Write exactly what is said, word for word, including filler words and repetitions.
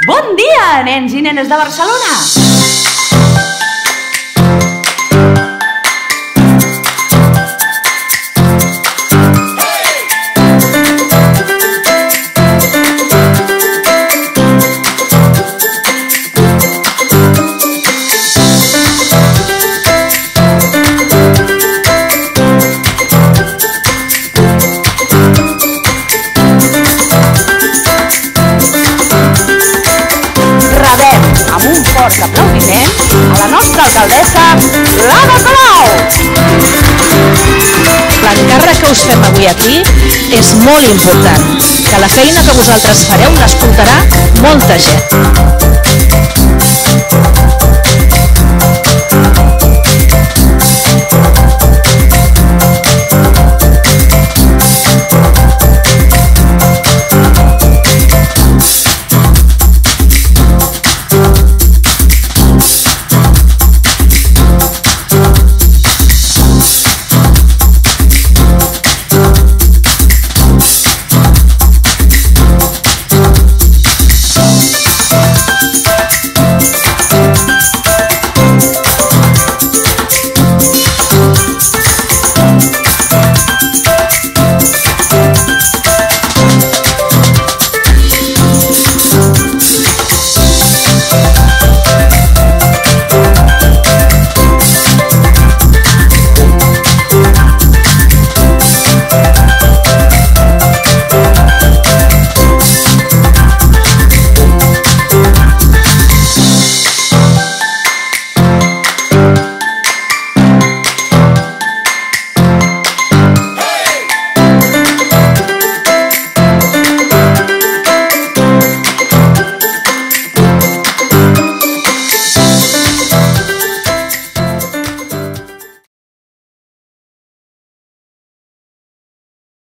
Bon dia, nens i nenes de Barcelona! Amb un fort aplaudiment a la nostra alcaldessa, l'Ada Colau! L'encàrrec que us fem avui aquí és molt important, que la feina que vosaltres fareu l'escoltarà molta gent.